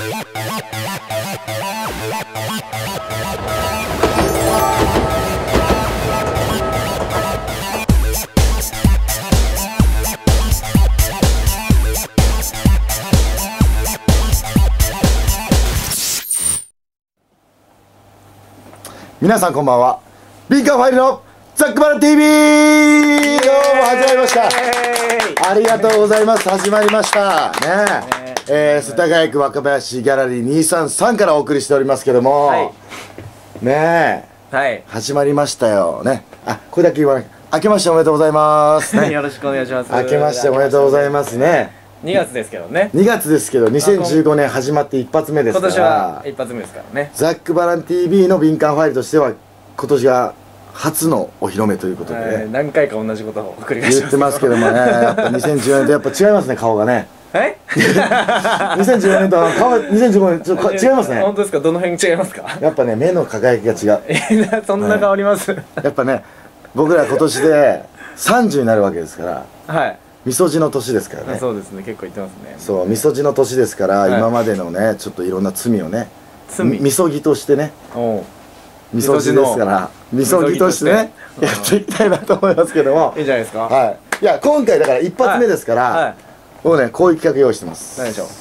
皆さんこんばんは。ビンカンファイルのザックバラン TV どうも始まりました。ありがとうございます。始まりましたね。世田谷区若林ギャラリー233からお送りしておりますけども、はい、ねえ、はい、始まりましたよね。あ、これだけ言わない。明けましておめでとうございます、ね、 よろしくお願いします。 明けましておめでとうございますね。 2月ですけどね。 2月ですけど、2015年始まって一発目ですから。 今年は一発目ですからね。 ザックバラン TV の敏感ファイルとしては今年が初のお披露目ということでね、 何回か同じことを繰り返して言ってますけどもね、やっぱ2014年とやっぱ違いますね、顔がね。2014年と顔、2015年ちょっと違いますね。 本当ですか？どの辺違いますか？ やっぱね、目の輝きが違う。 そんな変わります？ やっぱね、僕ら今年で30になるわけですから。はい。みそじの年ですからね。 そうですね、結構言ってますね。 そう、みそじの年ですから、今までのね、ちょっといろんな罪をね、みそぎとしてね、みそじですから、みそぎとしてね、やっていきたいなと思いますけども。 いいじゃないですか。 はい。いや、今回だから一発目ですから、僕ね、こういう企画用意してます。 何でしょう。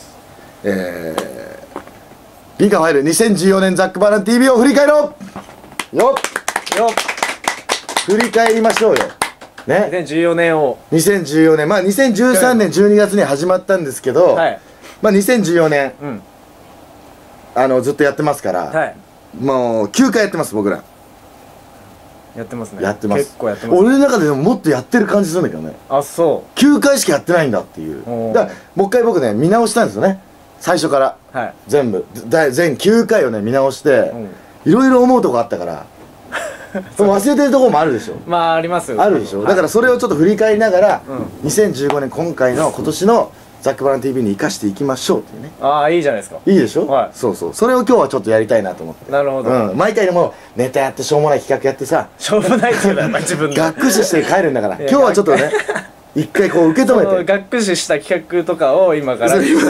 ビンカンファイル2014年ザックバラン TV を振り返ろうよっ振り返りましょうよ。ね、 2014年を 2014年、まあ2013年12月に始まったんですけど、はい、まあ2014年、ずっとやってますから、はい、もう9回やってます。僕らやってますね。 やってます。 結構やってます。 俺の中でももっとやってる感じするんだけどね。 あ、そう 9回しかやってないんだっていう。だからもう一回僕ね見直したんですよね、最初から、はい、全部全9回をね見直して、いろいろ思うとこあったから忘れてるところもあるでしょ。 まあありますよ。 あるでしょ。だからそれをちょっと振り返りながら、2015年今回の今年のザックバラン TV に生かしていきましょうっていうね。 ああ、いいじゃないですか。 いいでしょ。はい。そうそう。それを今日はちょっとやりたいなと思って。 なるほど。 毎回でもネタやってしょうもない企画やってさ、 しょうもないっていうのは自分で学士して帰るんだから今日はちょっとね一回こう受け止めて、 学士した企画とかを今から悲し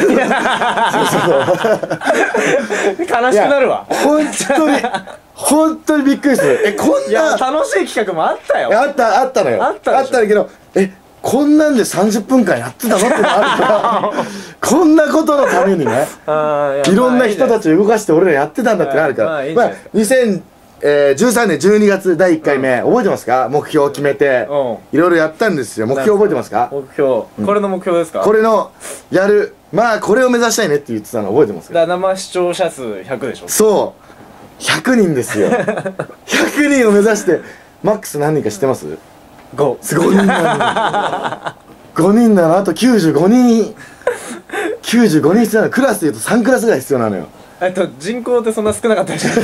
くなるわ。 本当にびっくりする。こんな楽しい企画もあったよ。 あったのよ。あったんだけど、こんなんで30分間やってたのってのあるからこんなことのためにねいろんな人たちを動かして俺らやってたんだってなるから。まあ2013年12月第1回目覚えてますか？目標を決めていろいろやったんですよ。目標覚えてますか？ 目標、これの目標ですか？ これのやる、まあこれを目指したいねって言ってたの覚えてますか？ だから生視聴者数100でしょ。 そう100人ですよ100人を目指して、マックス何人か知ってます？ 5 人なの。5人なの。あと95人必要なの。クラスでいうと3クラスぐらい必要なのよ。 人口ってそんな少なかったでしょ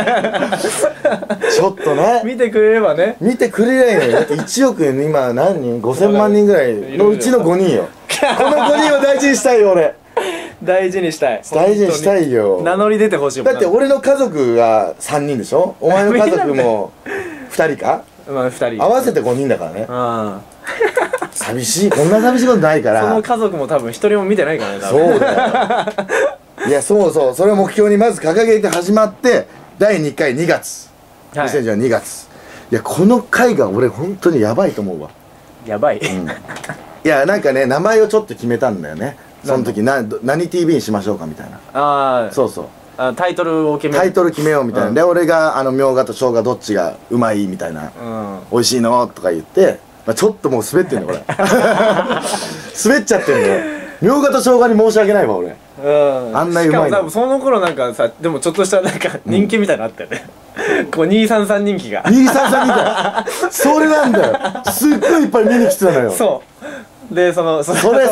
ちょっとね見てくれればね。 見てくれないのよ。だって1億円今何人5000万人ぐらいのうちの5人よこの5人を大事にしたいよ俺。 大事にしたい。 大事にしたいよ。 名乗り出てほしいもん。 だって俺の家族が3人でしょ。お前の家族も2人か。まあ2人合わせて5人だからね。寂しい。こんな寂しいことないから。 その家族も多分1人も見てないからね。 そうだよいやそうそう、それを目標にまず掲げて始まって第2回2月2014年2月。いやこの回が俺本当にやばいと思うわ。 やばい。 いやなんかね名前をちょっと決めたんだよね。その時何 TV にしましょうかみたいな。ああそうそう、 タイトルを決めようみたいな。で俺がみょうがと生姜どっちがうまいみたいな、美味しいのとか言って、ちょっともう滑ってんのこれ滑っちゃってんのよ。みょうがと生姜に申し訳ないわ俺。あんなうまいの。しかも多分その頃なんかさ、でもちょっとしたなんか人気みたいなのあったよねこう233人気が 233人気それなんだよ。すっごいいっぱい見に来てたのよ。 そうでそれ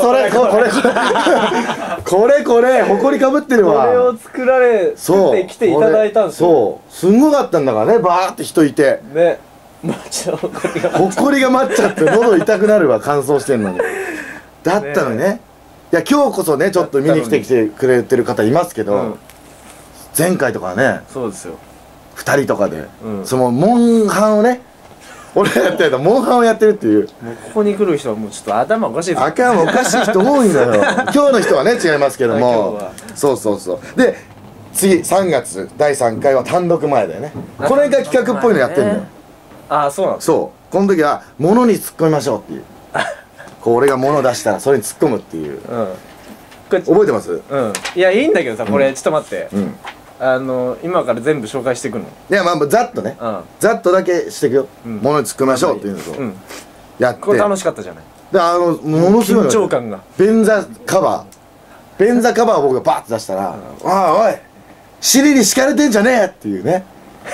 これほこりかぶってるわ。 これを作ってきていただいたんですよ。 そうすんごかったんだからね。バーって人いてね、 ほこりが待っちゃって喉痛くなるわ乾燥してんのに。だったのにね。いや今日こそねちょっと見に来てくれてる方いますけど、前回とかねそうですよ 2人とかでそのモンハンをね俺らやってるとモンハンをやってるっていう。 もうここに来る人はもうちょっと頭おかしいぞ。 あかん、おかしい人多いのよ。今日の人はね違いますけども、そうそうそう。で次3月第3回は単独前だよね。これが企画っぽいのやってんのよ。 ああ、そうなんです。 そうこの時は物に突っ込みましょうっていうこう俺が物を出したらそれに突っ込むっていう。 うん、これ覚えてます？ いや、いいんだけどさ、これちょっと待って、 うん。 今から全部紹介していくの。 いやまあざっとね、ざっとだけしていくよ。物に突っ込みましょうっていうのとやって、 これ楽しかったじゃない。 でものすごい緊張感が。 便座カバーを僕がバーッと出したら「ああおい尻に敷かれてんじゃねえ!」っていうね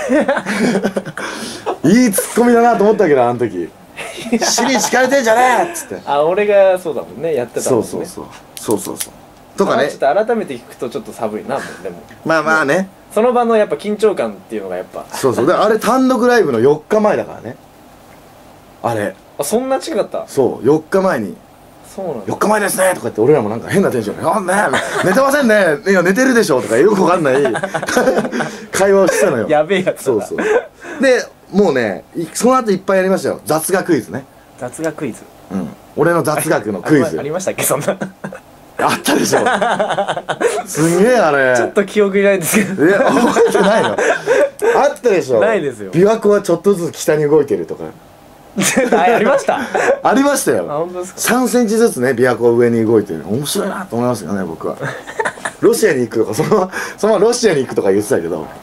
いいツッコミだなと思ったけどあの時尻に敷かれてんじゃねえっつって。 あ、俺がそうだもんね、やってたもんね。 そうとかね。 ちょっと改めて聞くとちょっと寒いな、もう。でもまあまあね、 その場のやっぱ緊張感っていうのがやっぱ。 そうであれ単独ライブの4日前だからね。あれあ、そんな近かった。 そう4日前にそうなんだ。 4日前ですねとか言って俺らもなんか変なテンションで「あね寝てませんねいや寝てるでしょ」とかよくわかんない会話をしてたのよ。 やべえやつだな。 そうでもうねその後いっぱいやりましたよ。雑学クイズね。 雑学クイズ。 俺の雑学のクイズありましたっけ、そんな。 あったでしょすんげえあれちょっと記憶にないんですけど。 いや覚えてないのあったでしょ。 ないですよ。 琵琶湖はちょっとずつ北に動いてるとかありました。 ありましたよ。 あ、本当ですか。 3センチずつね琵琶湖は上に動いてる。面白いなと思いますよね僕は。ロシアに行くとかそのままロシアに行くとか言ってたけど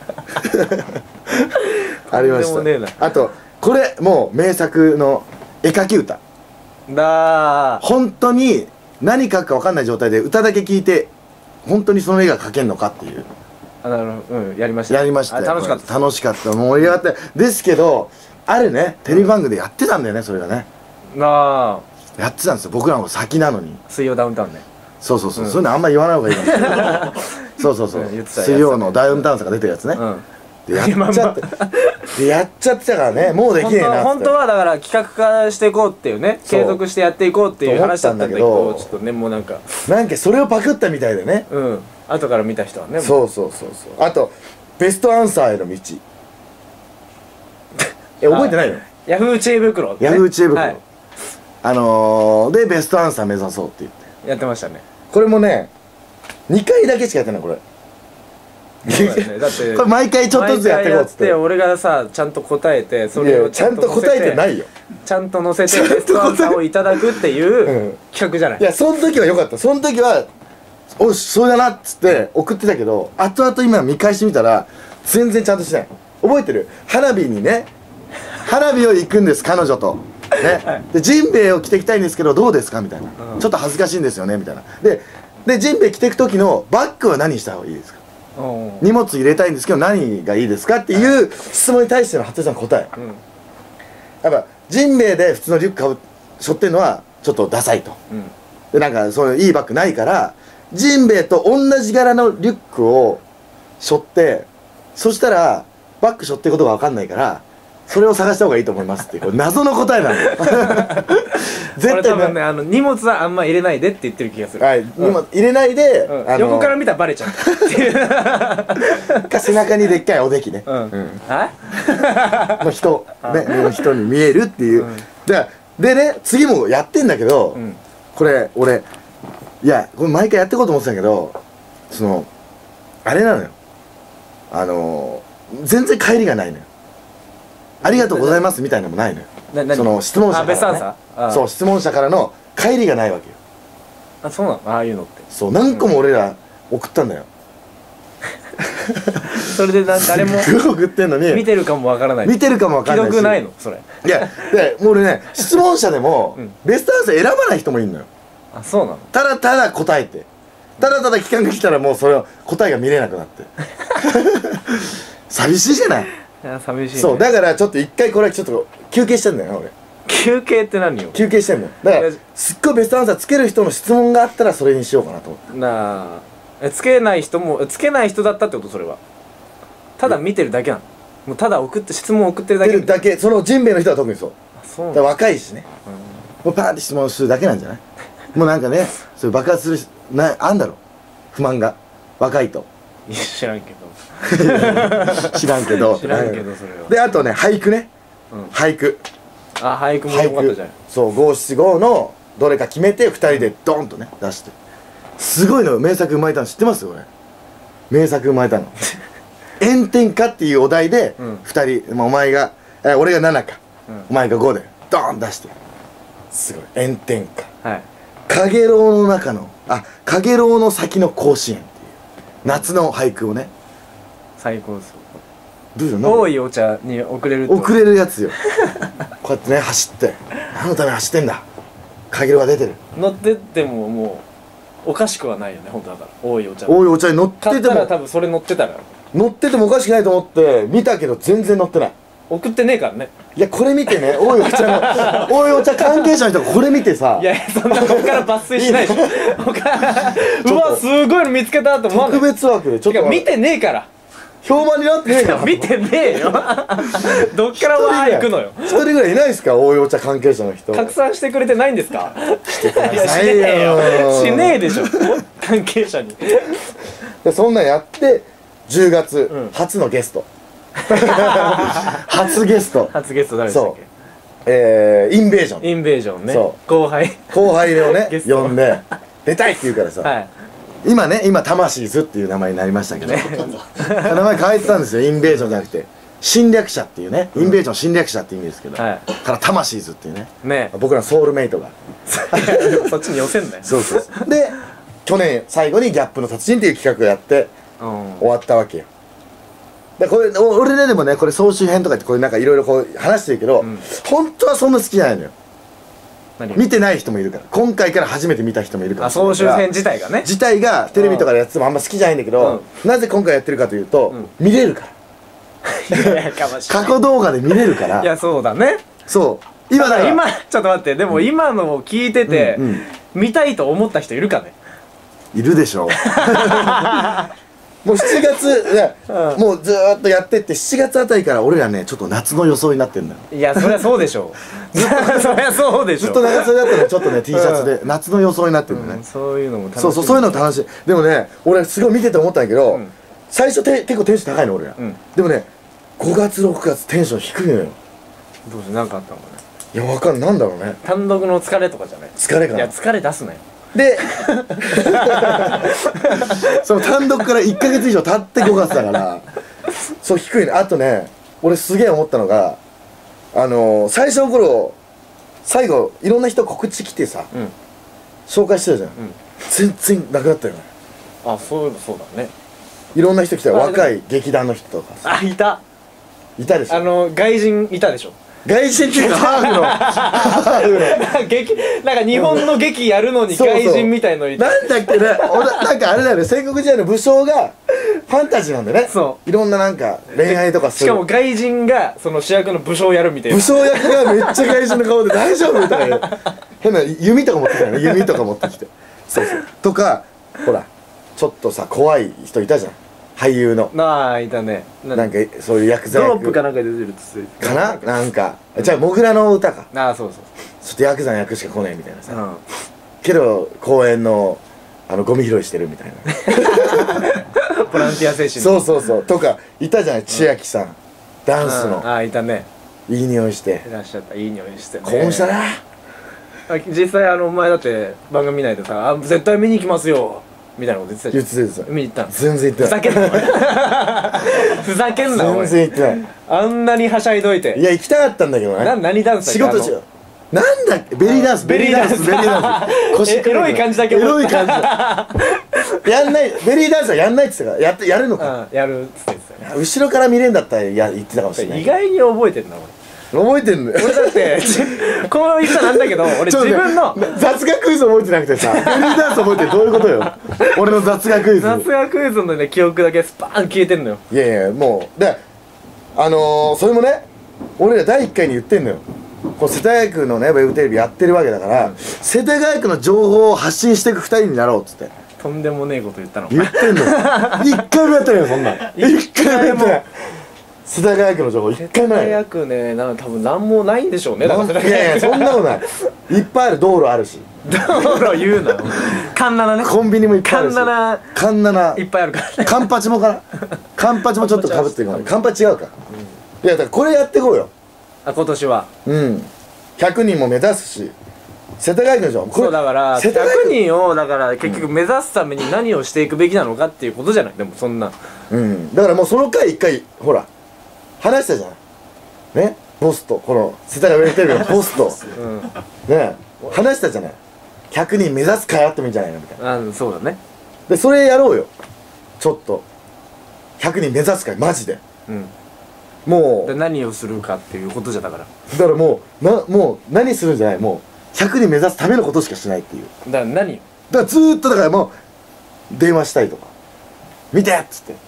ありましとんでもねえた。あとこれもう名作の絵描き歌だー。 本当に何書くか分かんない状態で歌だけ聴いて本当にその絵が描けんのかっていう。 あ、なるほど。やりました。 やりましたよ。 楽しかった。 楽しかった。盛り上がってですけどあるねテレビ番組でやってたんだよね。それがねあやってたんですよ。僕らも先なのに。 水曜ダウンタウンね。 そうそういうのあんま言わない方がいいかもしれないそう水曜のダウンタウンさんが出てるやつね。でやっちゃってたからね。もうできねえなって。 本当はだから企画化していこうっていうね、継続してやっていこうっていう話だったんだけど、ちょっとねもうなんかそれをパクったみたいでね。 後から見た人はね。 そうあとベストアンサーへの道覚えてないの？ ヤフー知恵袋。 ヤフー知恵袋でベストアンサー目指そうって言ってやってましたね。 これもね2回だけしかやってないこれ。 だってこれ毎回ちょっとずつやっていこうっつって俺がさちゃんと答えて、それをちゃんと答えてないよ。 ちゃんと載せてベストアンサーをいただくっていう企画じゃない。 いやその時は良かった。その時はおしそれだなっつって送ってたけど、後々今見返してみたら全然ちゃんとしてない。覚えてる？花火にね、花火を行くんです彼女とね、でジンベエを着ていきたいんですけどどうですかみたいな、ちょっと恥ずかしいんですよねみたいな。でジンベエ着ていく時のバッグは何した方がいいですか、荷物入れたいんですけど何がいいですかっていう質問に対しての服部さんの答え、やっぱジンベエで普通のリュックかぶ背負ってるのはちょっとダサいと、でなんかそういういいバッグないからジンベエと同じ柄のリュックを背負って、そしたらバッグ背負ってることが分かんないからそれを探した方がいいと思いますっていう謎の答えなのよ絶対多分ね荷物はあんま入れないでって言ってる気がする。 はい、荷物入れないで横から見たらバレちゃうっていうか背中にでっかいおできねの人に見えるっていう。でね次もやってんだけど、これ俺いやこれ毎回やっていこうと思ってたけど、あれなのよ、全然帰りがないのよ。ありがとうございますみたいなのもないのよ。その質問者からね、そう質問者からの帰りがないわけよ。 あ、そうなの？ああいうのって。 そう何個も俺ら送ったんだよ。 それで誰も送ってんのに見てるかもわからない。 見てるかもわからないし。 既読ないのそれ。 いやでもう俺ね質問者でもベストアンサー選ばない人もいるのよ。 あ、そうなの？ ただただ答えて、ただただ期間が来たらもうそれを答えが見れなくなって寂しいじゃない。 いや寂しいね。 そうだからちょっと一回これちょっと休憩してんだよ俺。 休憩って何よ？ 休憩してんのよ。だからすっごいベストアンサーつける人の質問があったらそれにしようかなと思って。 なあ、つけない人だったってこと？それはただ見てるだけなの？もうただ質問を送ってるだけ。 そのジンベエの人は特にそう。 そうだから若いしね、もうパーンって質問するだけなんじゃない？もうなんかねそういう爆発するあんだろ不満が若いと。 いや知らんけど知らんけどそれは。 であとね俳句ね、俳句あ、俳句もよかったじゃん。 そう五七五のどれか決めて2人でドンとね出して、すごいのよ。名作生まれたの知ってますよ。俺名作生まれたの炎天下っていうお題で2人、お前が俺が7か、お前が5でドーン出して、すごい炎天下、はい、かげろうの中のかげろうの先の甲子園っていう夏の俳句をね、 最高です。 どういうの？ 多いお茶に遅れるやつよこうやってね走って、何のために走ってんだ、かげろうが出てる、 乗ってってももうおかしくはないよね、本当だから。多いお茶に乗ってても、 買ったら多分それ乗ってたら乗っててもおかしくないと思って見たけど全然乗ってない。 送ってねえからね。 いやこれ見てね、多いお茶の多いお茶関係者の人がこれ見てさ、 いやそんなここから抜粋しないでしょうわすごいの見つけたと思わない。 特別枠でちょっと見てねえから評判になってねえから見てねえよどっからわー行くのよ。 一人ぐらいいないですか、大井お茶関係者の人。 拡散してくれてないんですか。 してくだいやさいよ。 しねえでしょ関係者にでそんなんやって10月、初のゲスト初ゲスト誰でしたっけ。 インベージョンね。 そう後輩をね呼んで出たいって言うからさ、 はい、 今魂ズっていう名前になりましたけど、名前変えてたんですよ。インベージョンじゃなくて侵略者っていうね、インベージョン侵略者って意味ですけど、から魂ズっていうね、僕らソウルメイトがそっちに寄せんなよ。 そうで去年最後にギャップの達人っていう企画をやって終わったわけよ。でこれ俺ね、でもねこれ総集編とかってこれなんかいろいろこう話してるけど、本当はそんな好きじゃないのよ。見てない人もいるから、今回から初めて見た人もいるから、 総集編自体がテレビとかでやっててもあんま好きじゃないんだけど、なぜ今回やってるかというと、見れるから過去動画で見れるから。 いやそうだね。 そう今ちょっと待って、でも今のを聞いてて見たいと思った人いるかね。 いるでしょもう7月もうずーっとやってって、7月あたりから俺らねちょっと夏の装いになってんだよ。 いやそりゃそうでしょそりゃそうでしょ。 ずっと長袖だったらちょっとね T シャツで夏の装いになってるんだね。 そういうのも楽しい。 そういうの楽しい。でもね俺すごい見てて思ったんだけど、最初結構テンション高いの俺ら。でもね5月6月テンション低いのよ。 どうして何かあったのかね。 いやわかんない、なんだろうね。 単独の疲れとかじゃない。 疲れかな。 いや疲れ出すなよ。 でその単独から1ヶ月以上経って5月だからそう低いね。あとね俺すげえ思ったのが最初の頃最後いろんな人告知来てさ、紹介してたじゃん、全然なくなったよね。 あ、そうだね。 いろんな人来たよ。若い劇団の人とかさ。 いたでしょ。 外人いたでしょ。 外人っていうかハーフのなんか日本の劇やるのに外人みたいのいて、 なんだっけね、なんかあれだよね、戦国時代の武将がファンタジーなんだよね。いろんななんか恋愛とかする。 しかも外人がその主役の武将をやるみたいな。 武将役がめっちゃ外人の顔で大丈夫みたいな変な弓とか持ってきたよね。弓とか持ってきてとか、ほらちょっとさ怖い人いたじゃん、俳優の。 いたね。 なんかそういう薬剤ドロップかなんか出てるかな、なんかじゃあモグラの歌か。 そうちょっとヤクザの役しか来ないみたいなさ、けど公園のゴミ拾いしてるみたいなボランティア精神。 そうとかいたじゃない、千秋さん、ダンスの。 いたね。 いい匂いしていらっしゃった。いい匂いしてね。 興奮したな。 実際お前だって番組見ないとさ、絶対見に行きますよみたいなこと言ってたじゃん。 言ってた。 見に行ったの？ 全然行ってない。 ふざけんなふざけんなおい。 全然行ってない。 あんなにはしゃいどいて。 いや行きたかったんだけどね。 何ダンスだっけ？ 仕事中なんだっけ、ベリーダンス。 エロい感じだけど。 エロい感じやんない、ベリーダンスはやんないっつってたから、やるのか。 やるっつってたよ。 後ろから見れんだったら言ってたかもしれない。 意外に覚えてんな俺。 覚えてんのよ。 俺だってこう言ったらなんだけど、俺自分の雑学クイズ覚えてなくてさ、ベリーダンス覚えてる、どういうことよ。俺の雑学クイズのね記憶だけスパーン消えてんのよ。 いやもうでそれもね俺ら第1回に言ってんのよ。こう世田谷区のねウェブテレビやってるわけだから、世田谷区の情報を発信していく2人になろうっつって。 とんでもねえこと言ったの。 言ってんの1回もやってないよそんなん。1回もやってない。世田谷区の情報1回もない。 世田谷区ね、多分何もないんでしょうね。だからいやそんなことない。いっぱいある、道路あるし。 道路言うな。カンナナね。 コンビニもいっぱいあるし。カンナナいっぱいあるからね。 カンパチもかな。カンパチもちょっとかぶってるかな。カンパチ違うか。いやだからこれやっていこうよ。 今年は 100人も目指すし、世田谷区じゃん。 そうだから世田谷 100人をだから結局目指すために何をしていくべきなのかっていうことじゃない。でもそんなだからもうその回一回ほら話したじゃんね、ポスト、この世田谷ウェブテレビのポストね話したじゃない。100人目指す会あってもいいんじゃないのみたいな。 そうだね。 でそれやろうよ、ちょっと100人目指す会マジで。もうで何をするかっていうことじゃだからもう何するんじゃない、もう100人目指すためのことしかしないっていう。 だから何だからずーっとだからもう電話したりとか見てっつって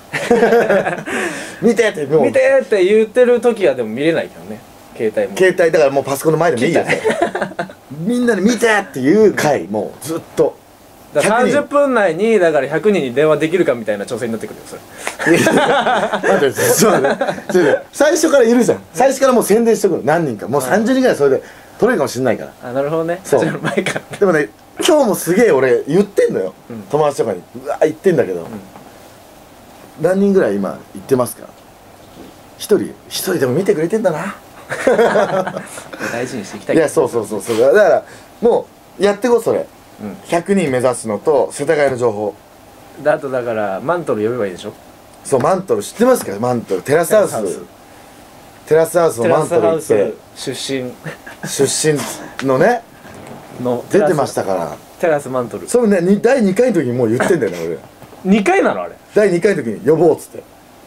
見てってもう見てって言ってる時はでも見れないけどね、携帯も。 携帯だからもうパソコンの前でもいいよみんなで見てっていう回もうずっとだから 100人 30分内にだから100人に電話できるかみたいな挑戦になってくるよそれ。 待ってそうね最初からいるじゃん。最初からもう宣伝しとくの、何人かもう30人ぐらいそれで取れるかもしんないから。 なるほどね。 そうじゃあ前からでもね今日もすげえ俺言ってんのよ、友達とかにうわ言ってんだけど、何人ぐらい今言ってますか。一人でも見てくれてんだな大事にしていきたい。 いやそうだからもうやってこうそれ、100人目指すのと世田谷の情報。 あとだからマントル呼べばいいでしょ。 そうマントル知ってますか。マントルテラスハウスのテラマントル行っスハウスて出身出身のねの出てましたから。 テラスマントル。 それね第2回の時にもう言ってんだよね俺 2回なのあれ。 第2回の時に呼ぼうっつって。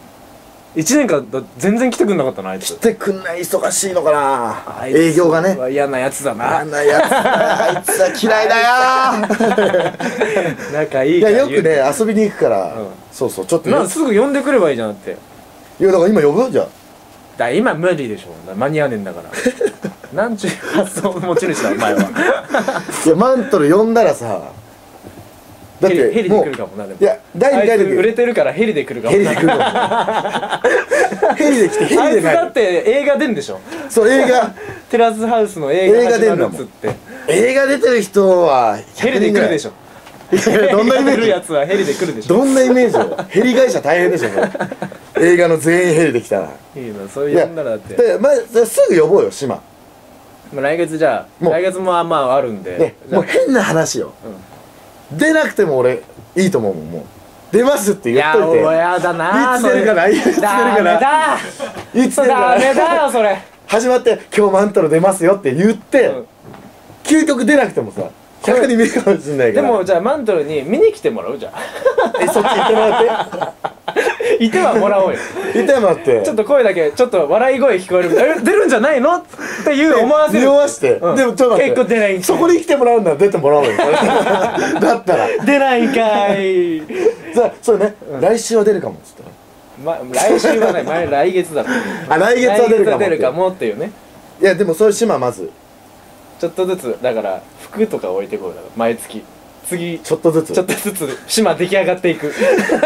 1年間全然来てくんなかったなあいつ。 来てくんない、忙しいのかなあいつ営業がね。 嫌なやつだな。 あんなやつだあいつは嫌いだよ仲いいいからやよくね遊びに行くから、そうちょっとねすぐ呼んでくればいいじゃんって。 いやだから今呼ぶよじゃあ。 だ今無理でしょ、間に合わねえんだからなんちゅう発想持ち主だお前は。 いやマントル呼んだらさ、だってヘリで来るかもな。でもいや第2回の時売れてるからヘリで来るかも。 ヘリで来るかもヘリで来てヘあいつだっリで帰る。 て映画出んでしょ。 そう映画テラスハウスの映画始まるっつって映画出てる人はヘリで来るでしょ。 いやどんなイメージ来るやつはヘリで来るでしょ。 どんなイメージよヘリ会社大変でしょこれ映画の全員ヘリで来たら。 いいのそういう呼んだらだってでまあすぐ呼ぼうよ島来月じゃあもう来月もまああるんでね。 じゃあもう変な話よ、出なくても俺いいと思うもん。もう出ますって言っといて。 いややだないつ出るかないつ出るかなダメいつ出るかなダメだよそれ。 始まって今日マントル出ますよって言って、究極出なくてもさ100人見るかもしんないから。 でもじゃあマントルに見に来てもらうじゃん。 そっち行ってもらっいてはもらおうよ。 ていてもらってちょっと声だけちょっと笑い声聞こえるみたいな。出るんじゃないのっていう思わせる。 匂わして、 うんでもちょっと待って結構出ないんかいそこに来てもらうんなら出てもらおうよだったら出ないんかい。 さあそうね、来週は出るかもっつったら来週はね来月だろ。 あ来月は出るかもって来月は出るかもっていうね。 いやでもそういう島まずちょっとずつだから服とか置いてこうだから毎月次ちょっとずつちょっとずつ島出来上がっていく。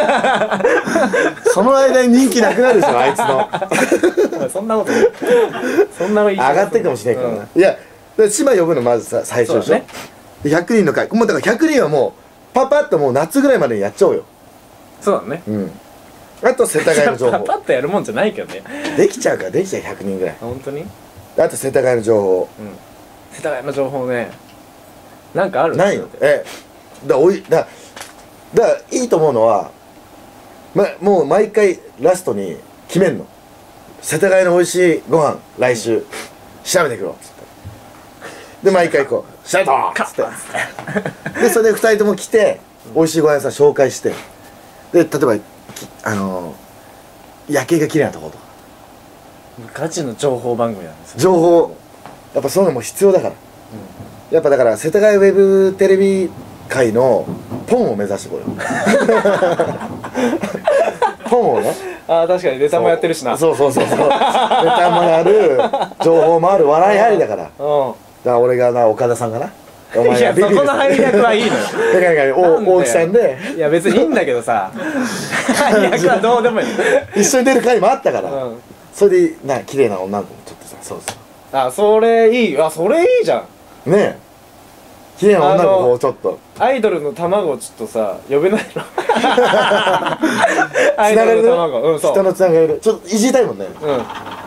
その間に人気なくなるでしょあいつのそんなことない。そんなのいい上がってるかもしれないからな、いやで島呼ぶのまずさ最初でしょ、 そうだねで100人の会もうだから100人はもうパパッともう夏ぐらいまでにやっちゃおうよ。 そうだね。 あと世田谷の情パ報ッとやるもんじゃないけどね。 できちゃうからできちゃう100人ぐらい。 本当に。 あと世田谷の情報世田谷の情報ねなんかあるないの。だからいいと思うのは、もう毎回ラストに決めんの。世田谷の美味しいご飯来週調べてくろっつってで毎回こう「調べた!」っつってでそれで2人とも来て美味しいご飯屋さん紹介してで例えば夜景が綺麗なとことかガチの情報番組なんですよ。 情報やっぱそういうのも必要だから、やっぱだから世田谷ウェブテレビ界のポンを目指してこようポンをね。 ああ確かにネタもやってるしな。 そうネタもある情報もある笑いありだからだから俺がな岡田さんかなおいやそこの配役はいいのよ。 大木さんでいや別にいいんだけどさ配役はどうでもいい。 一緒に出る回もあったからうんそれで綺麗な女の子もちょっとさそうあそれいい。あそれいいじゃん。 ねえ綺麗な女の子をちょっとアイドルの卵ちょっとさ呼べないの。 つアイドルの卵そう人のつながりでちょっといじりたいもんね。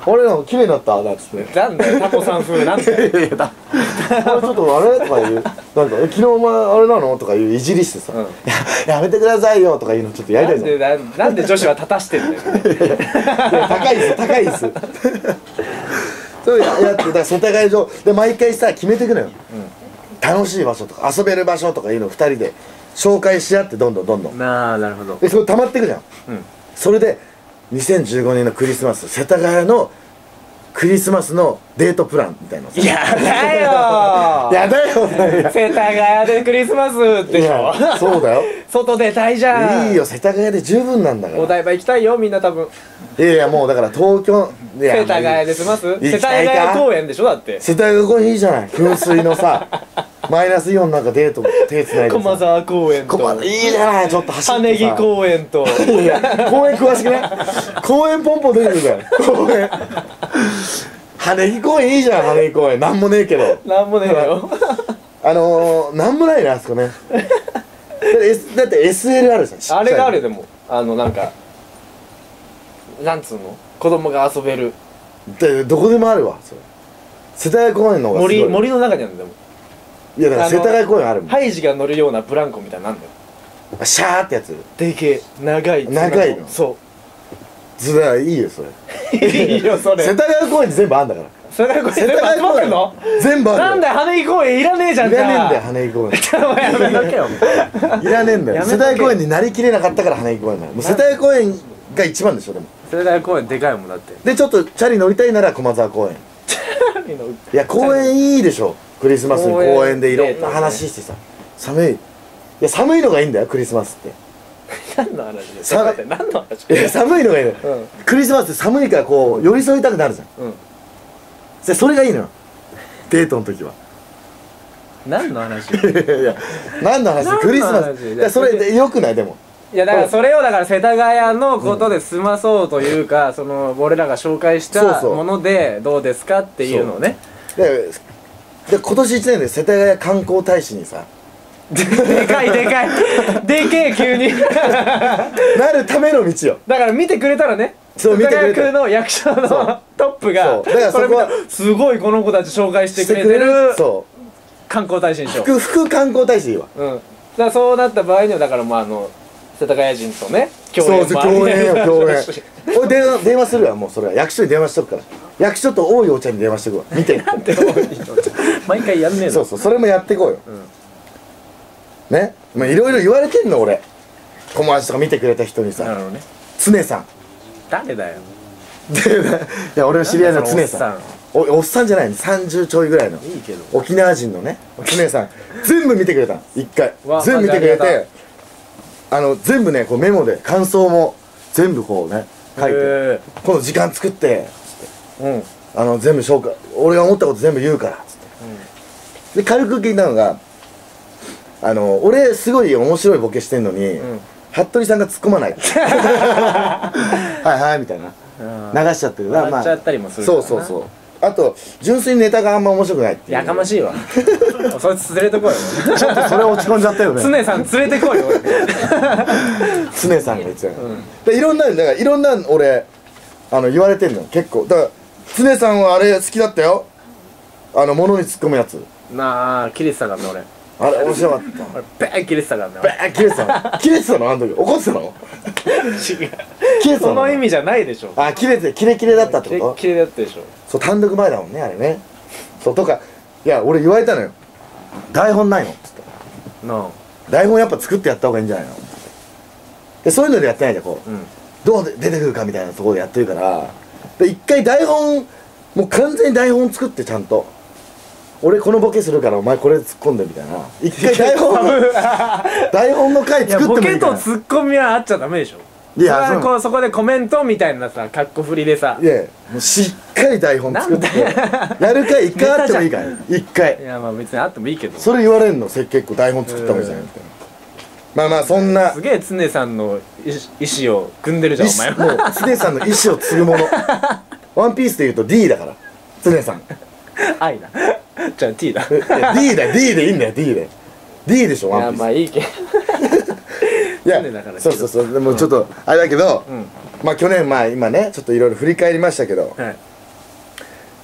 俺の綺麗になったなんつってなんだよタモさん風なんだよいやいやだ俺ちょっとあれとか言うなんか昨日お前あれなのとか言ういじりしてさ、やめてくださいよとか言うのちょっとやりたいじゃんなんで女子は立たしてんだよいや高いです高いですそうやってだから世田谷城で毎回さ決めていくのよ、楽しい場所とか遊べる場所とかいうのを2人で紹介し合ってどんどんなるほどでそれ溜まっていくじゃん、それで2015年のクリスマス世田谷のクリスマスのデートプランみたいなのやだよやだよ世田谷でクリスマスでしょそうだよ外出たいじゃんいいよ世田谷で十分なんだからお台場行きたいよみんな多分いやいやもうだから東京世田谷で済ます世田谷公園でしょだって世田谷公園いいじゃない噴水のさマイナスイオンなんかデート手つないでさ駒沢公園といいじゃないちょっと走ってさ羽木公園といや公園詳しくね公園ポンポン出てくるから公園羽木公園いいじゃん羽木公園なんもねえけどなんもねえよなんもないなあそこねだって SL あるじゃんあれがあるでもなんかなんつうの子供が遊べるでどこでもあるわそれ世田谷公園の方がすごい森の中にあるんだもんいやだから世田谷公園あるもんハイジが乗るようなブランコみたいなのあんだよシャーってやつでけえ長い長いのそずらいいよそれういいよそれ世田谷公園に全部あんだから世田谷公園全部集まってんの全部あるなんだよ羽木公園いらねえじゃんいらねえんだよ羽木公園お前やめとけよいらねえんだよやめとけ世田谷公園になりきれなかったから羽木公園なのもう世田谷公園が一番でしょでも世田谷公園でかいもんだってでちょっとチャリ乗りたいなら駒沢公園いや公園いいでしょクリスマスに公園でいろんな話してさ寒いいや寒いのがいいんだよクリスマスって何の話で何の話いや寒いのがいいのよクリスマスって寒いからこう寄り添いたくなるじゃんでそれがいいのよデートの時は何の話いや何の話クリスマスいやそれでよくないでもいやだからそれをだから世田谷のことで済まそうというかその俺らが紹介したものでどうですかっていうのをねで今年1年で世田谷観光大使にさでかいでけえ急になるための道よだから見てくれたらねそう見てくれた世田谷区の役所のトップがだからそこはすごいこの子たち紹介してくれてるそう観光大使にしよう副観光大使でいいわだからそうなった場合にはだから世田谷人とね共演共演よ共演俺電話するわもうそれは役所に電話しとくから役所と多いお茶に電話してくわ見てって毎回やんねえのそうそれもやっていこうよねまあいろいろ言われてんの俺友達とか見てくれた人にさなるほどね常さん誰だよいや俺の知り合いの常さんおっさんじゃないの30ちょいぐらいのいいけど沖縄人のね常さん全部見てくれたの1回全部見てくれて全部ねこうメモで感想も全部こうね書いて今度時間作ってつって全部紹介俺が思ったこと全部言うからつってで軽く聞いたのが俺すごい面白いボケしてんのに服部さんが突っ込まないはいはいみたいな流しちゃってる笑っちゃったりもするからなそうあと純粋にネタがあんま面白くないっていうやかましいわそいつ連れてこいよちょっとそれ落ち込んじゃったよね常さん連れてこいよ常さんが言ってたよでいろんな俺言われてんの結構だから常さんはあれ好きだったよ物に突っ込むやつなあ切れてたからね俺あれ面白かった俺ベーン切れてたからねベーン切れてたの切れてたのあの時怒ってたの違う切れてたそのの意味じゃないでしょあ切れてだったってことキレだったでしょそう単独前だもんねあれねそうとかいや俺言われたのよ台本ないのっつってなあ台本やっぱ作ってやった方がいいんじゃないのでそういうのでやってないじゃんこうどう出てくるかみたいなところでやってるからで一回台本もう完全に台本作ってちゃんと俺このボケするからお前これで突っ込んでみたいな一回台本の回作ってもいいからボケとツッコミはあっちゃダメでしょいやそこでコメントみたいなさカッコ振りでさいやもうしっかり台本作ってやる回一回あってもいいから一回いやまあ別にあってもいいけどそれ言われんの結構台本作った方がいいじゃないみたいなまあそんなすげえ常さんの意思を組んでるじゃんお前もう常さんの意思を継ぐものワンピースで言うと D だから常さん愛だじゃあ T だ D だ D でいいんだよ D で D でしょいやワンピースまあいいけどいや常だからそうでもちょっとあれだけどまあ去年今ねちょっといろいろ振り返りましたけど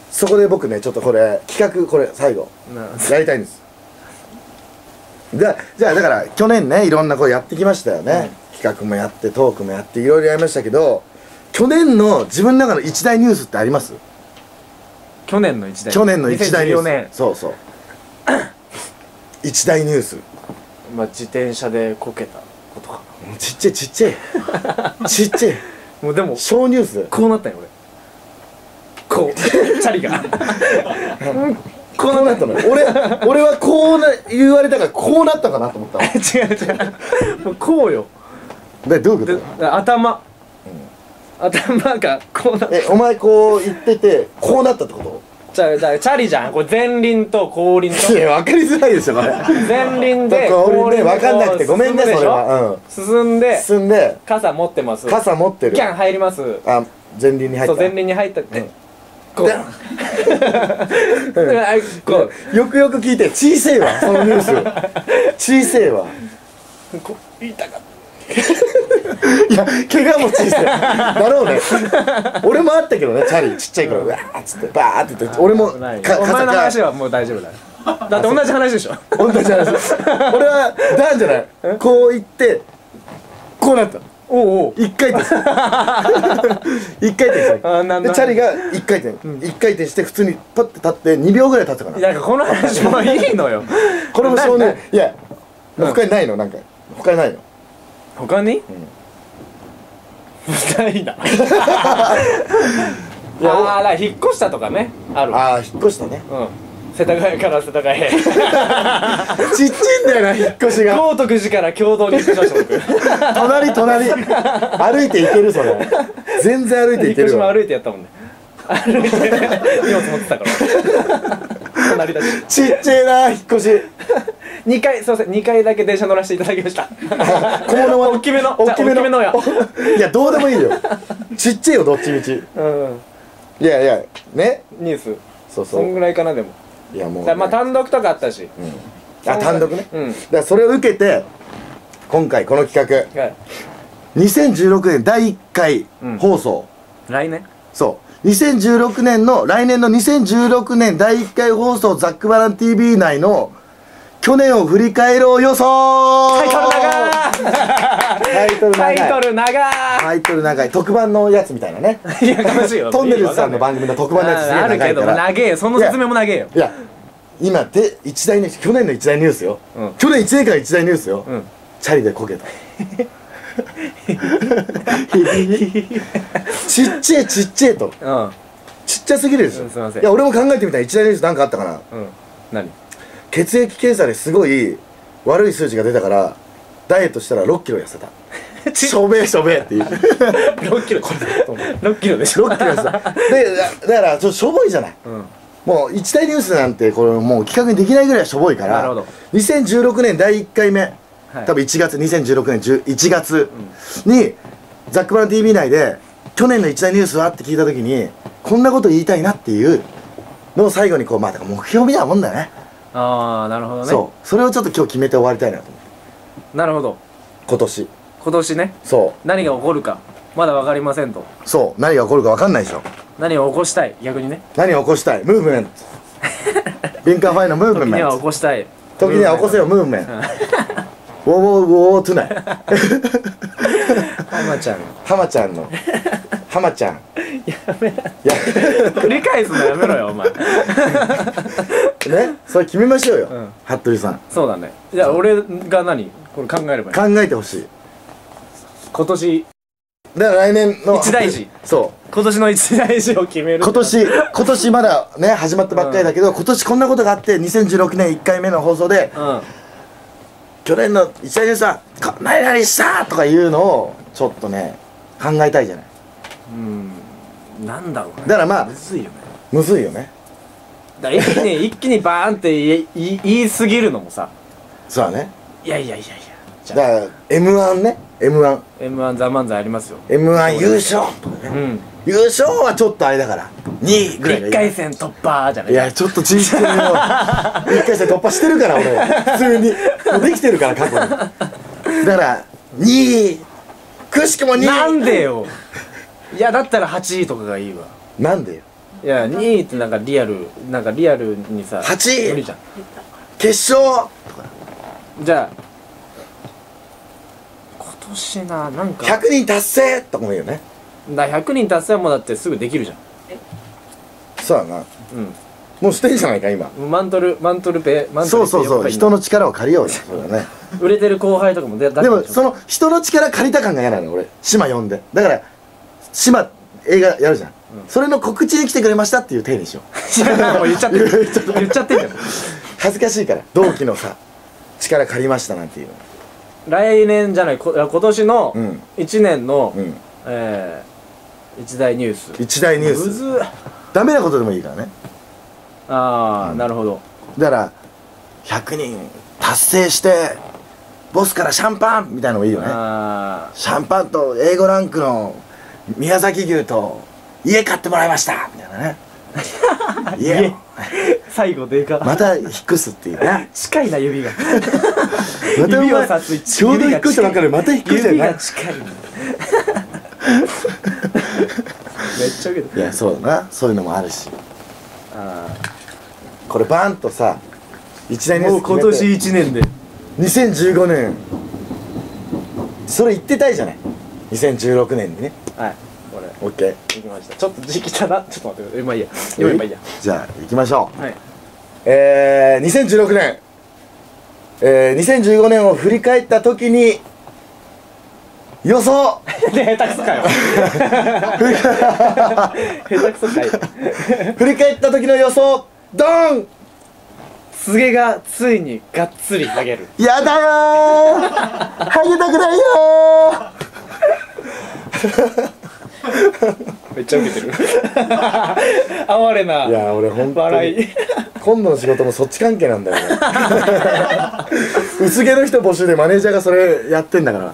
そこで僕ねちょっとこれ企画これ最後やりたいんです。じゃあだから去年ねいろんなことやってきましたよね、企画もやってトークもやっていろいろやりましたけど、去年の自分の中の一大ニュースってあります？ 去年の一大去年の一大ニュース。 2014年そうそう一大ニュース。 まあ自転車でこけたことかちっちゃいちっちゃいちっちゃいもうでも小ニュース。 こうなったよ俺こうチャリがこうなったの。俺はこう言われたからこうなったかなと思ったの。 違うもうこうよ。 でどういうこで頭がこうなっと？お前こう言っててこうなったってこと？ じゃあチャリじゃん。これ前輪と後輪といや分かりづらいですよこれ。 前輪で後輪で分かんなくてごめんねそれは。 進んで傘持ってます。 傘持ってる。 キャン入ります。 あ前輪に入った。 そう前輪に入ったってこうよくよく聞いて小せえわそのニュース。小せえわ。 こう痛かった。 いや怪我も小さいだろうね。俺もあったけどねチャリちっちゃい頃うわーっつってバーって言って俺もお前の話はもう大丈夫だよ。だって同じ話でしょ。 同じ話。俺はダンじゃないこう言ってこうなった。 おう一回転一回転したでチャリが一回転一回転して普通にパッて立って2秒ぐらい経ったかな。 いやこの話もいいのよ。 これも少年いや他にないのなんか他にないの他にないな。いやだから引っ越したとかねある。 ああ引っ越したね。 世田谷から世田谷へ。 ちっちゃいんだよな引っ越しが。 豪徳寺から経堂に引っ越しました僕。 隣歩いて行けるそれ。全然歩いて行ける引っ越しも歩いてやったもんね。歩いて荷物持ってたから。隣だし。 ちっちゃいな引っ越し。 2回すいません2回だけ電車乗らせていただきました。 小物は大きめのや。 いやどうでもいいよ。ちっちゃいよどっちみち。いやねニュースそうそんぐらいかなでも。 いやもうまあ単独とかあったし。 単独ね。だからそれを受けて今回この企画2016年第1回放送。 来年そう2016年の来年の2016年第1回放送ザックバラン TV 内の去年を振り返ろう予想。 タイトル長い特番のやつみたいなね。 いや悲しいよ。 トンネルズさんの番組の特番のやつあるけど長えよ。その説明も長えよ。 いや今で一大ニュース去年の一大ニュースよ。去年1年間一大ニュースよ。チャリでこけた。ちっちゃいとちっちゃすぎるでしょ。 すいません。 いや俺も考えてみたら一大ニュースなんかあったかな。 何？ 血液検査ですごい悪い数値が出たからダイエットしたら6キロ痩せた。しょべえっていう。 6キロ6キロでしょ。 6キロ痩せた。でだからちょっとしょぼいじゃない。もう一大ニュースなんてこれもう企画にできないぐらいしょぼいから2016年第1回目多分2016年1月にザックバラン TV 内で去年の一大ニュースはって聞いた時にこんなこと言いたいなっていうのを最後にこうまあ目標みたいなもんだよね。 ああなるほどね。 そうそれをちょっと今日決めて終わりたいなと思って。 なるほど。 今年ね。 そう何が起こるかまだ分かりませんと。 そう何が起こるか分かんないでしょ。 何を起こしたい逆にね。 何を起こしたいムーブメント。ビンカーファイのムーブメント。 時には起こしたい。 時には起こせよムーブメント。ウォーウォートゥナイ。 浜ちゃんの浜ちゃんやめ繰り返すのやめろよお前。 ねそれ決めましょうよ服部さん。 そうだね。じゃあ俺が何これ考えればいい。 考えてほしい。 今年だから来年の一大事。 そう今年の一大事を決める。 今年まだね始まったばっかりだけど今年こんなことがあって2016年1回目の放送で去年の一大ニュースは何々したとかいうのをちょっとね考えたいじゃない。 なんだろうね。 だからまあむずいよね。 むずいよね。 だから一気にバーンって言いすぎるのもさ。 そうだね。 いやだから M1 ね M1 ザ・漫才ありますよ。 M1 優勝とかね。優勝はちょっとあれだから2位ぐらいがいい。 1回戦突破じゃない。 いやちょっとちいしてるよ。1回戦突破してるから俺普通にもうできてるから過去に。だから2位くしくも2位。 なんでよ。いやだったら8位とかがいいわ。 なんでよ。 いや2位ってなんかリアルにさ 8位無理じゃん。 決勝じゃあ今年なんか 100人達成とかもいいよね。 100人達成はもうだってすぐできるじゃん。 そうだな、もうしてんじゃないか今。 マントルペそうそうそう、人の力を借りようよ。そうだね。 売れてる後輩とかもでもその人の力借りた感が嫌なの俺。島呼んでだから島映画やるじゃん、それの告知に来てくれましたっていう体にしよう。 もう言っちゃってる言っちゃってんじゃん。 恥ずかしいから同期のさ力借りましたなんていうの。 来年じゃない今年の1年の一大ニュース。 一大ニュース。 むずっ。 ダメなことでもいいからね。 ああ、なるほど。 だから100人達成してボスからシャンパンみたいなのもいいよね。シャンパンと A5 ランクの宮崎牛と家買ってもらいましたみたいなね。家最後でかまた引っ越すっていうね。 近いな指が。 また指をさすちょうど引っ越したばっかりまた引っ越したよね。 指が近い。めっちゃウケてる。 いやそうだな、そういうのもあるし。これバンとさ1年もう今年1年で 2015年それ言ってたいじゃない。2016年にね。 はい、これオッケー行きました。ちょっと時期だな。ちょっと待ってください。まあいいや、今いいや。 じゃあ行きましょう。 はい。 2016年2015年を振り返った時に予想で下手くそかよ。下手くそかよ。 振り返った時の予想ドン。 すげがついにがっつりハゲる。 やだよーハゲたくないよーめっちゃウケてる。哀れな。 いや俺ほんと笑い。 今度の仕事もそっち関係なんだよね。薄毛の人募集でマネージャーがそれやってんだから。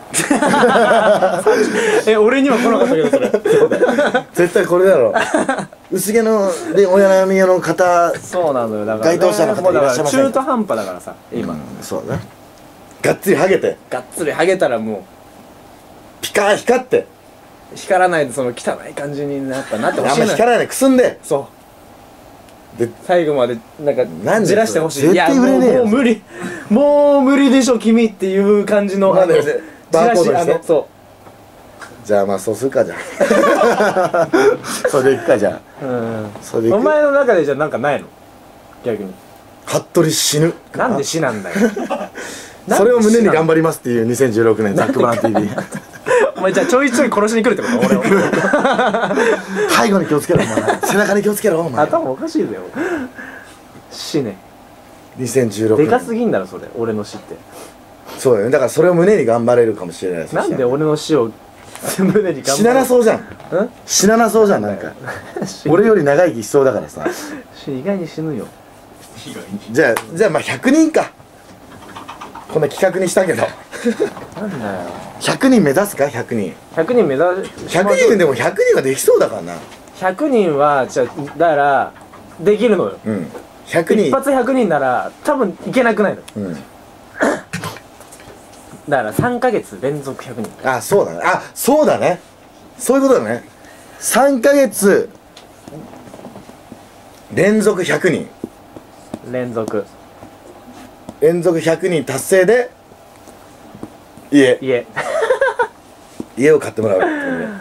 俺には来なかったけどそれ。 絶対これだろ。薄毛のでお悩みの方、 そうなのよ。だから該当者の方いらっしゃいませんか。 中途半端だからさ今、 そうだね。がっつりハゲてがっつりハゲたらもうピカー光って光らないでその汚い感じになってほしいあんまのよ。 光らないくすんでそうで最後までなんかじらしてほしい。 絶対売れねえよ。 もう無理でしょ君っていう感じのなんでじバーらしコードにしてそじゃあまあそうするかじゃあそれでいくかじゃあそれでいく。 お前の中でじゃあなんかないの逆に。 服部死ぬなんで死なんだよ。 それを胸に頑張りますっていう2016年ザックバラン TV。 お前じゃあちょいちょい殺しに来るってこと俺を。 背後に気をつけろお前。背中に気をつけろお前。 頭おかしいぜよ。死ね。 2016 でかす年ぎんだろそれ俺の死って。 そうだよね。だからそれを胸に頑張れるかもしれないです。 なんで俺の死を胸に頑張る。 死ななそうじゃん。死ななそうじゃん。なんか俺より長生きしそうだからさ。 意外に死ぬよ。 じゃあまあ100人か。こんな企画にしたけどなんだよ。 100人目指すか。100人 100人目指し 100人でも100人はできそうだからな。 100人はじゃあだからできるのよ。 うん100人一発100人なら多分いけなくないの。 うんだから3ヶ月連続100人。 あそうだね。あそうだね。そういうことだね。3ヶ月連続100人連続 100人達成で家を買ってもらうっていうね。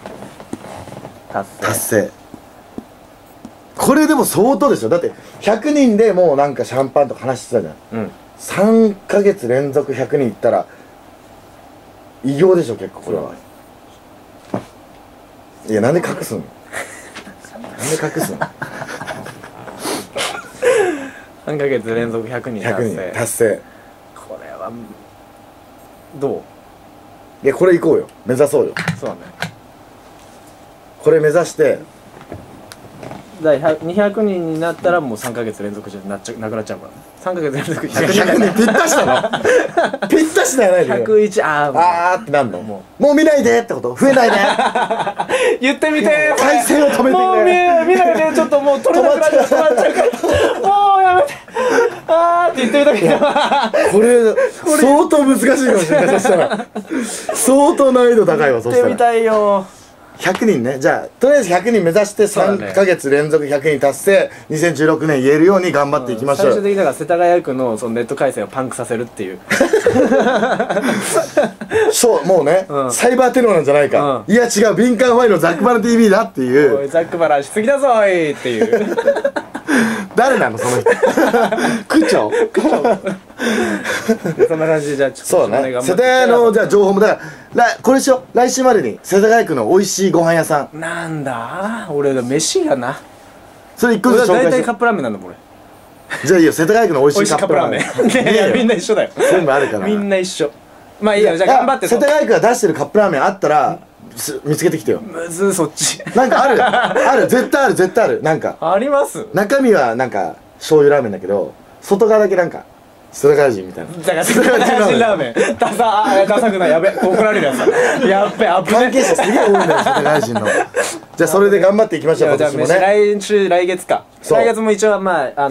達成。これでも相当でしょ。だって100人でもうなんかシャンパンとか話してたじゃん。3ヶ月連続100人いったら偉業でしょ結構これは。いやなんで隠すのなんで隠すの。 3ヶ月連続100人達成。 100人達成。 これはどいやこれ行こうよ。目指そうよ。 う。そうだね。 これ目指してだから200人になったらもう3ヶ月連続じゃなくなっちゃうから。3ヶ月連続100 100人ぴったしなの。ぴったしならないで 101 あーってなんの。 ももう見ないでってこと。増えないで言ってみて再生を止めてくれ。 もう見ないでちょっともう取れなくなっちゃうからもうやめてあーって言ってみたけどこれ相当難しいかもしれない。そしたら相当難易度高いわ。そしたら言ってみたいよ。 100人ね。じゃあとりあえず100人目指してそうだね 3ヶ月連続100人達成、2016年言えるように頑張っていきましょう。 最終的にだから世田谷区のそのネット回線をパンクさせるっていうそうもうね、 うんサイバーテロなんじゃないか、いや違う、敏感ファイルのザックバラ TV だっていおいうざっくばらんしすぎだぞおいっていう誰なのその人区長そんな感じでじゃあちょっとそうだね、世田谷のじゃあ情報もだからこれしよう、来週までに世田谷区の美味しいご飯屋さん、 なんだ俺飯がなそれ一個俺ずつ紹介して。 は大体カップラーメンなんだもん俺じゃあいいよ、世田谷区の美味しいカップラーメン美味しいカップラーメンいやいやみんな一緒だよ全部あるからみんな一緒。まあいいや、じゃあ頑張って世田谷区が出してるカップラーメンあったら見つけてきてよ。 むずそっちなんかあるある、絶対ある絶対ある。なんかあります中身はなんか醤油ラーメンだけど外側だけなんか世田谷人みたいな。 だから世田谷人ラーメンダサくない、やべ怒られるやつだやっべ危ね関係者すげえ多いんだよ世田谷人の。じゃあそれで頑張っていきましょう今じゃあ年もね。 来月か。 そう来月も一応まあ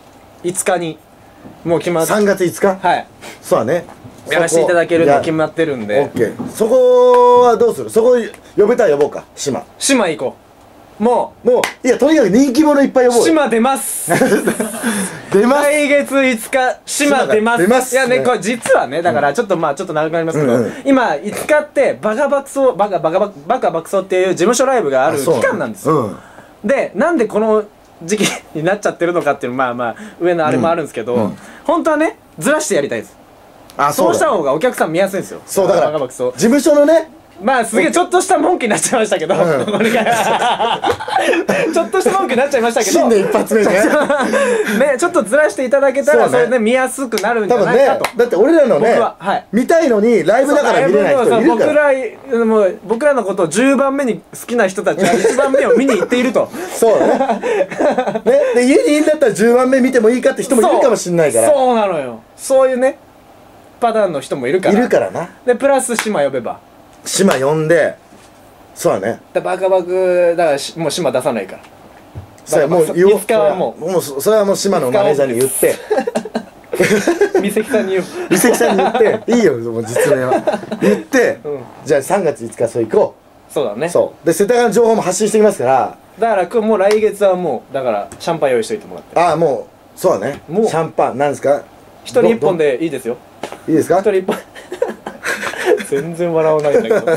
5日にもう決まって 3月5日、 はいそうだね、 やらせていただけるの決まってるんオでッケー。そこはどうする、そこ呼べたら呼ぼうか。島島行こう。ももういやとにかく人気者いっぱいう呼ぼうよ。 島出ます出ます。 来月5日島出ます。 出ますいやねこれ実はねだからちょっとまあちょっと長くなりますけど、 うんうん今5日ってバカ爆走っていう事務所ライブがある期間なんですよ。でなんでこの時期になっちゃってるのかっていうのまあまあ上のあれもあるんですけど、本当はねずらしてやりたいです。 あ、 そうした方がお客さん見やすいんですよ。 そうだからバカ爆走事務所のね、 まあすげえちょっとした文句になっちゃいましたけど、これがちょっとした文句になっちゃいましたけど新年一発目ねねちょっとずらしていただけたらそれで見やすくなるんじゃ多分ねないかと。 だって俺らのね僕ははい見たいのにライブだから見れない人いるからもう僕らのことを10番目に好きな人たちは1番目を見に行っているとそうだねで家にいるんだったら10番目見てもいいかって人もいるかもしんないからそうなのよ。そういうねパターンの人もいるからいるからな。 でプラス島呼べば島呼んで、そうだね、 バカバクだからもう島出さないから。 それはもういつかはもうそれはもう島のマネージャーに言って美関さんに言う美関さんに言っていいよもう実名は言って、 うんじゃあ3月5日そう行こそうだね。 う。そうで世田谷の情報も発信してきますからだからもう来月はもうだからシャンパン用意しといてもらってああもうそうだね、 もうシャンパンなんですか、 一人1本でいいですよ。 いいですか一人1本全然笑わないんだけど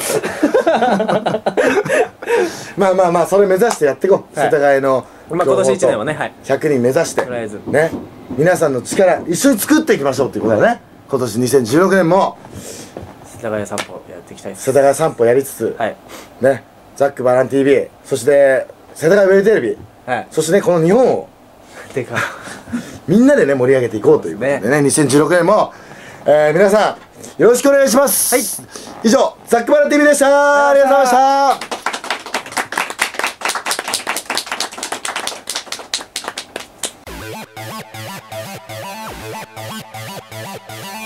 まあまあまあそれ目指してやっていこう、 はい世田谷のまあ今年1年はねはい 100人目指してとりあえずね皆さんの力一緒に作っていきましょうっていうことだね。今年2016年も世田谷散歩やっていきたいです世田谷散歩やりつつ、 はいねザックバラン TV そして世田谷ウェブテレビはいそしてねこの日本をてかみんなでね盛り上げていこうということでね2016年も、皆さんよろしくお願いします。はい以上ザックバラン TV でした。ありがとうございました。 「